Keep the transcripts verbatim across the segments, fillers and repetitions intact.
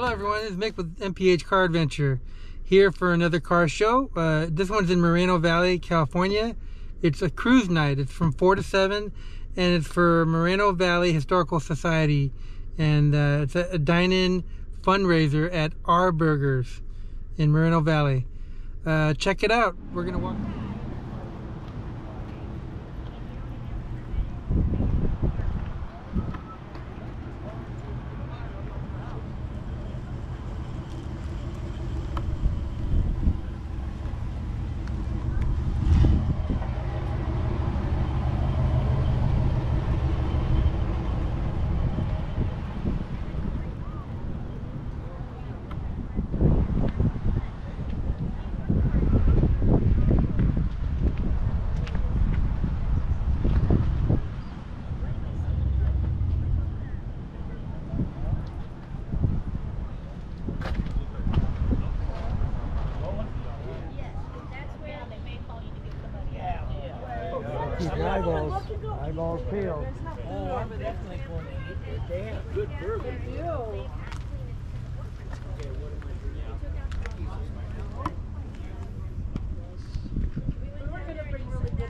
Hello everyone, this is Mick with M P H Car Adventure, here for another car show. Uh, this one's in Moreno Valley, California. It's a cruise night. It's from four to seven, and it's for Moreno Valley Historical Society. And uh, it's a, a dine-in fundraiser at R Burgers in Moreno Valley. Uh, check it out. We're going to walk... Keep your eyeballs, eyeballs peeled. Oh, I'm definitely going to eat it. They have good burgers. They do. Okay, what am I doing now? We were going to bring really good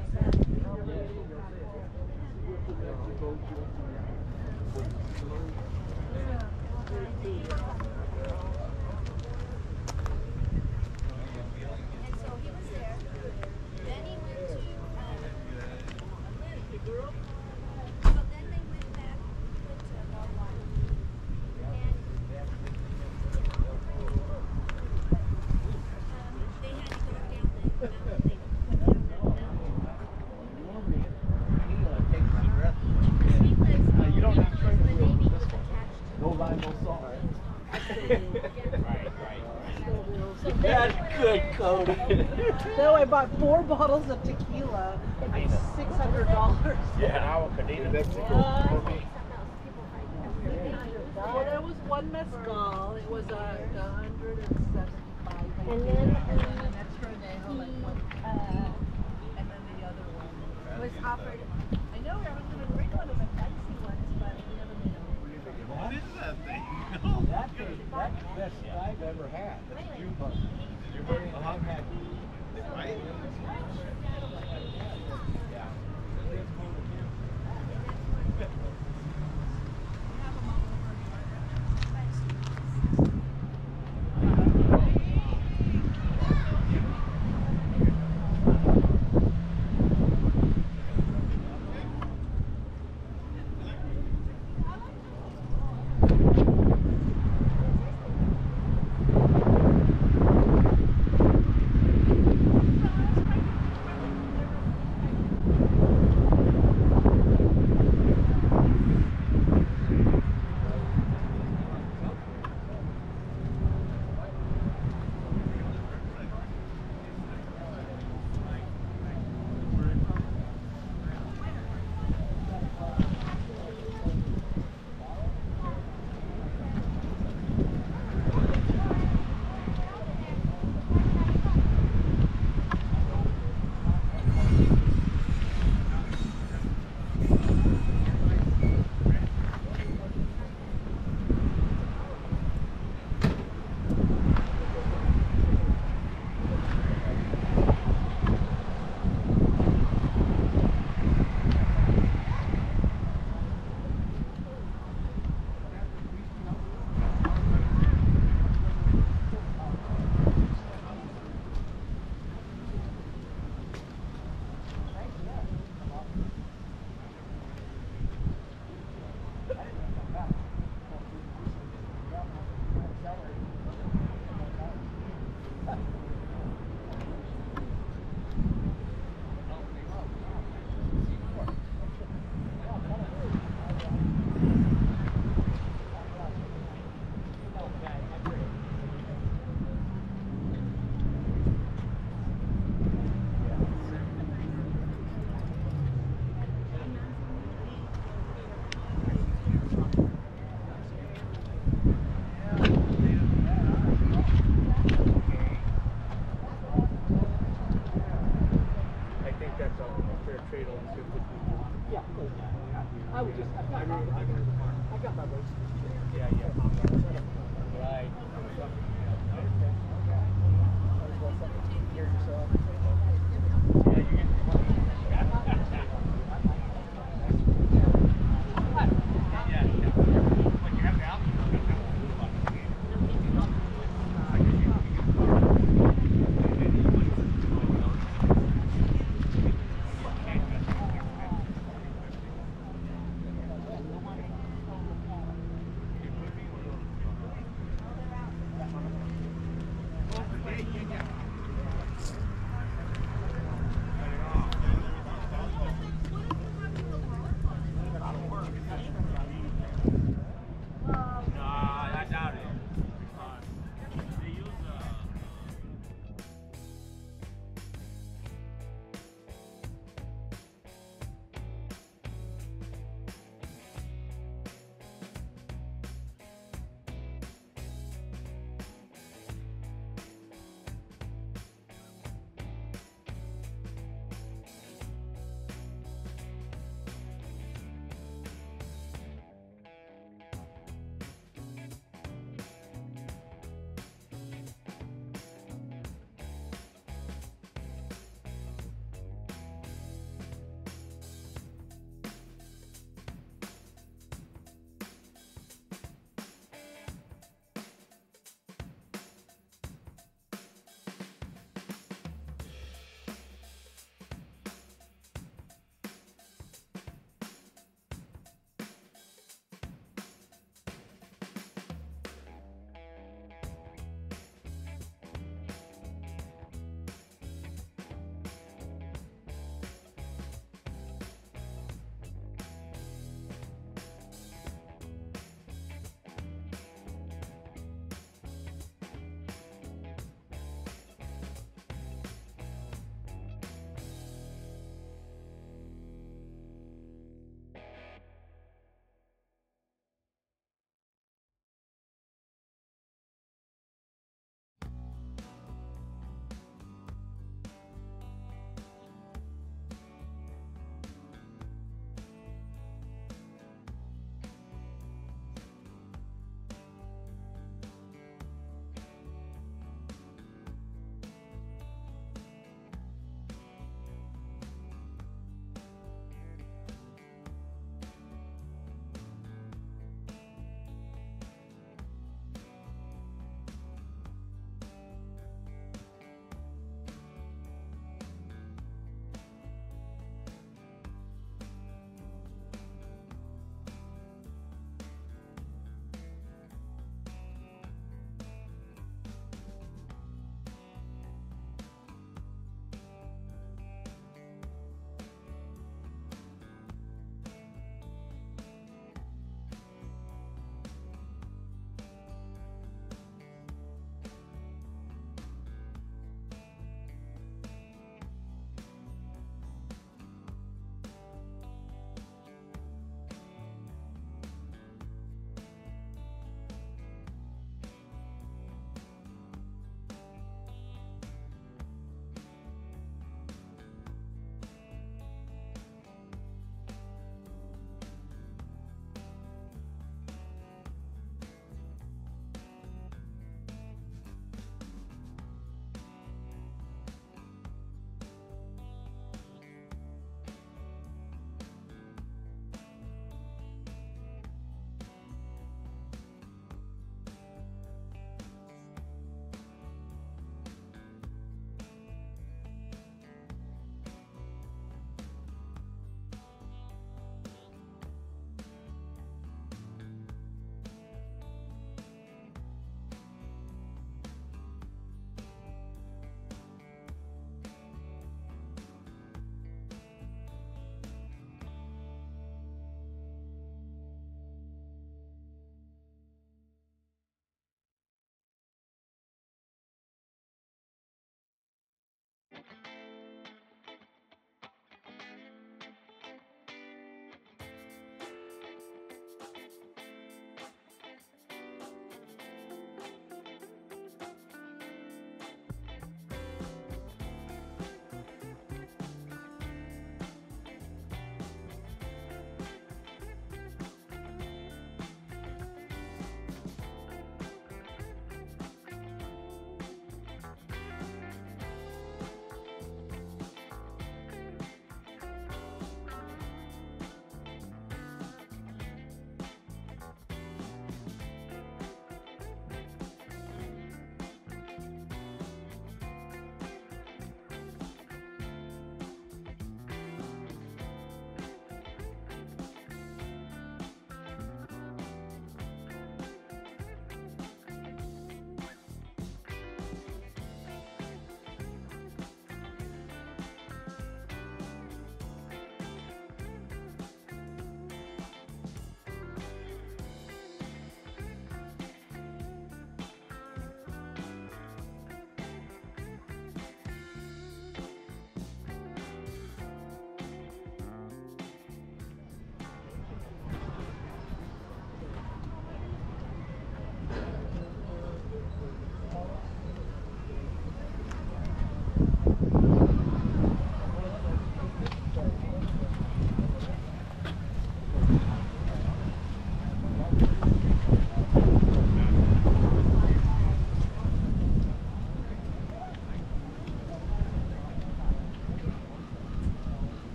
That's good, Cody. No, I bought four bottles of tequila at six hundred dollars. Yeah, our Cadena. Well, there was one mezcal. It was a uh, hundred and seventy-five. And then and then an extra anejo, like one, uh, and then the other one was offered. I know I was going to bring one of the fancy ones, but we never made them. What is that thing? That's the, that's the best I've ever had. That's a June bug. I've had. Right? Yeah.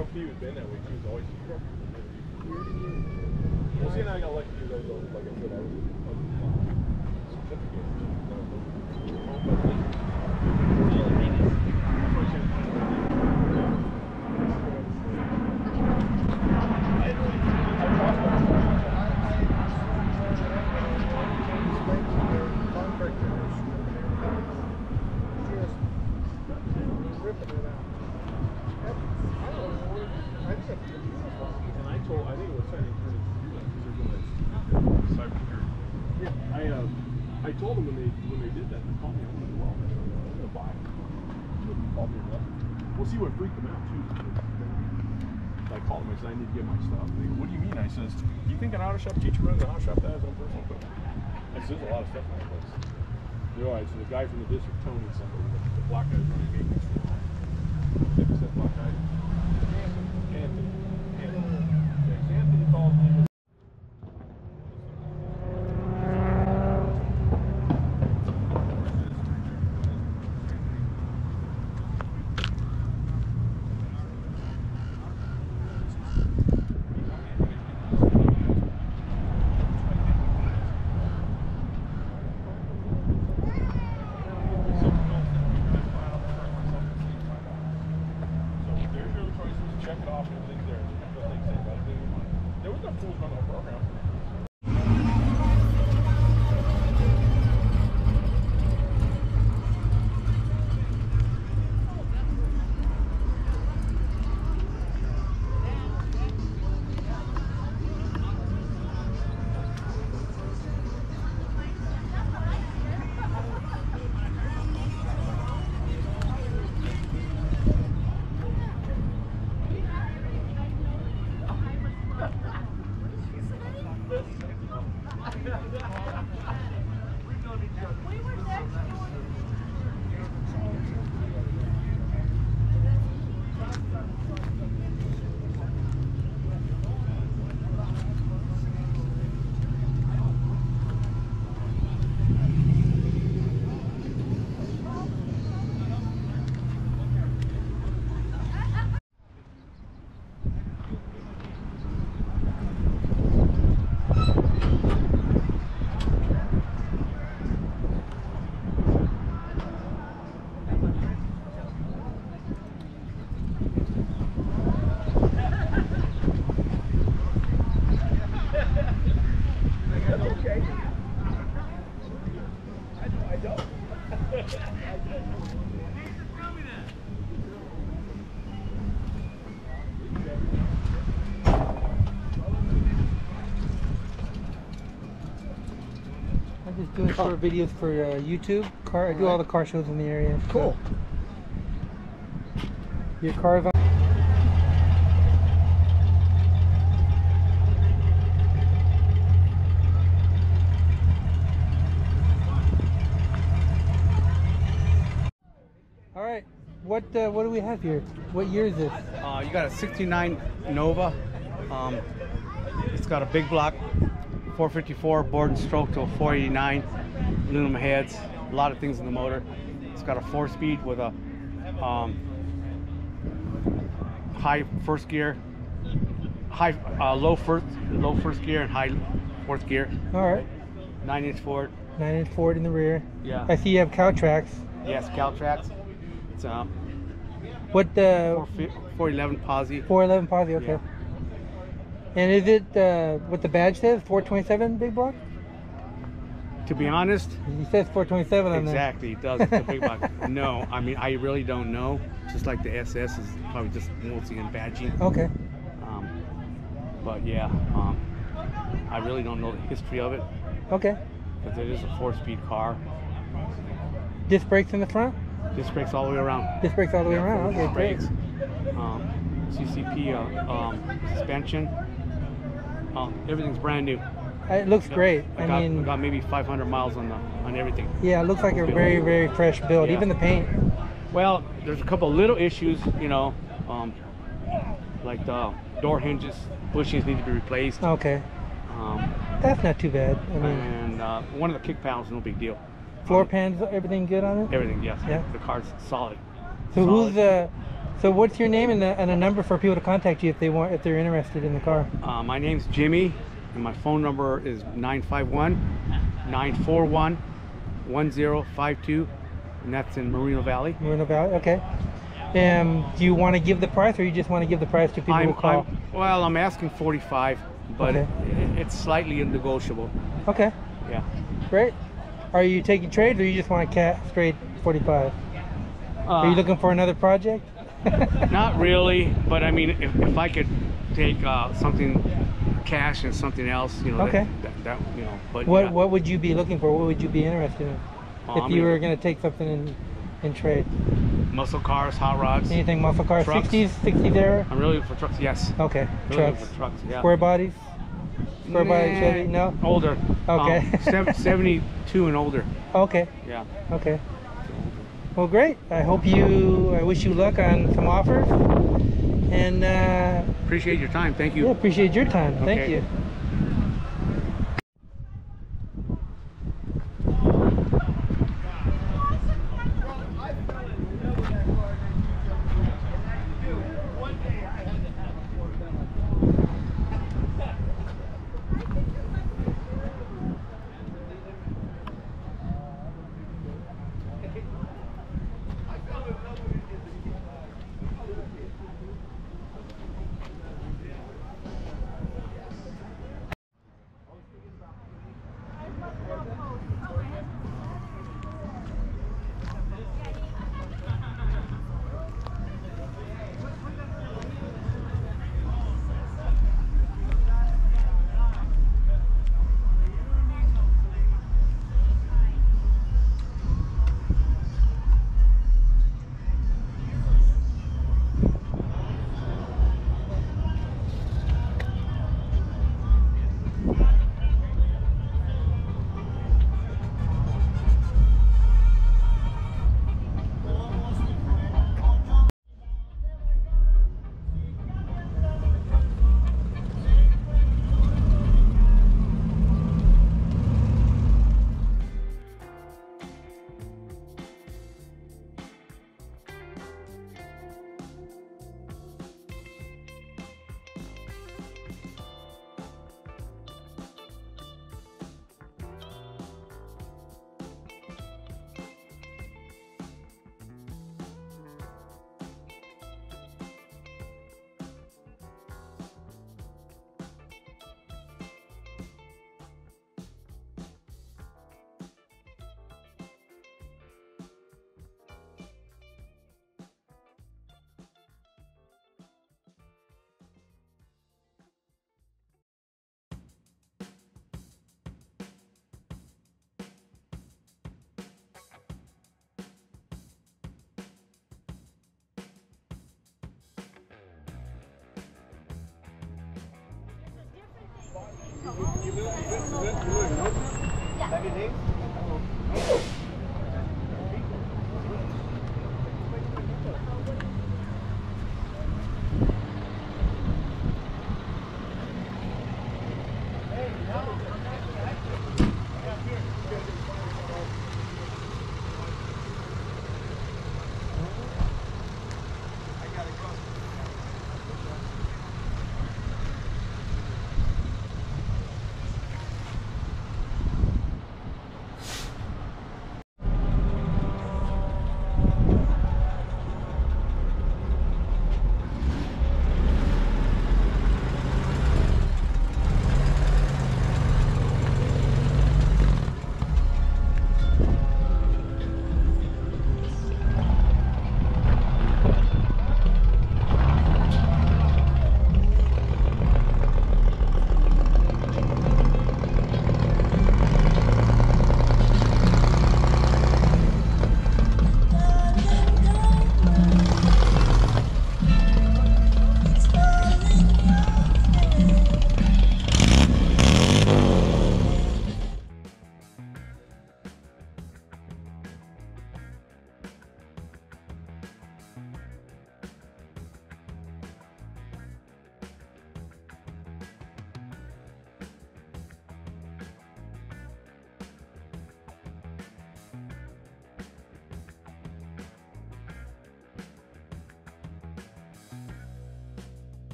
know if Steve has been that way. He was always well, see, now I got lucky because I was, like I said, I was, I was certificate. I told them when they when they did that, they called me. I'm like, well, I'm gonna buy it. They called me and left. We'll see what freaked them out too. I called them. I said I need to get my stuff. They go, what do you mean? I says, you think an auto shop teacher runs an auto shop that has own personal equipment? I said, there's a lot of stuff in that place. They're all right. So the guy from the district, Tony, somebody, the black guy's running maintenance for them. Think it's that black guy. Anthony. Anthony. Anthony. Anthony called me. Doing short videos for uh, YouTube. Car, I do all the car shows in the area. So. Cool. Your car's on. All right. What uh, what do we have here? What year is this? Uh, you got a sixty-nine Nova. Um, it's got a big block. four fifty-four board and stroke to a four eighty-nine, aluminum heads, a lot of things in the motor. It's got a four speed with a um, high first gear, high uh, low first low first gear and high fourth gear. All right. Nine inch Ford. Nine inch Ford in the rear. Yeah. I see you have cow tracks. Yes, Caltrax. It's um. What the? four eleven Posi. four eleven Posi. Okay. Yeah. And is it uh, what the badge says? four twenty-seven big block? To be honest, It says four twenty-seven on there. exactly, it does. It's a big block. No, I mean, I really don't know. Just like the S S is probably just multi and badging. Okay. Um, but yeah, um, I really don't know the history of it Okay. because it is a four-speed car. Disc brakes in the front? Disc brakes all the way around. Disc brakes all the way around. Okay, Disc great. brakes. Um, C C P uh, um, suspension. Uh, everything's brand new. Uh, It looks great. I, I got, mean, I got maybe five hundred miles on the on everything. yeah, it looks like a very, very fresh build. Yeah. Even the paint. Well, there's a couple little issues, you know, um, like the door hinges, bushings need to be replaced. Okay. Um, That's not too bad. I mean, and uh, one of the kick panels, no big deal. floor Um, pans, everything good on it? Everything, yes. Yeah. The car's solid. So solid. who's uh, So what's your name and a, and a number for people to contact you if they want, if they're interested in the car? Uh, my name's Jimmy, and my phone number is nine five one, nine four one, one zero five two, and that's in Moreno Valley. Moreno Valley, okay. Um, do you want to give the price, or you just want to give the price to people I'm, who call? I'm, well, I'm asking forty-five, but Okay. it, it's slightly negotiable. Okay, Yeah. great. Are you taking trades, or you just want a cat straight forty-five? Uh, Are you looking for another project? Not really, but I mean, if, if I could take uh, something cash and something else, you know, Okay. that, that, that you know, but What yeah. What would you be looking for? What would you be interested in Uh, if I you mean, were going to take something in in trade? muscle cars, hot rods. Anything muscle car, Trucks. sixties, sixties era? I'm really looking for trucks. Yes. Okay, Really looking trucks. for trucks. Yeah. Square bodies? Square body Nah, Chevy? No? Older. Okay. Um, sev- seventy-two and older. Okay, Yeah. okay. Well, great. I hope you, I wish you luck on some offers. And uh, Appreciate your time. Thank you. yeah, appreciate your time. Thank Okay. you. You good? You good? You good? You good? You good? Have your name?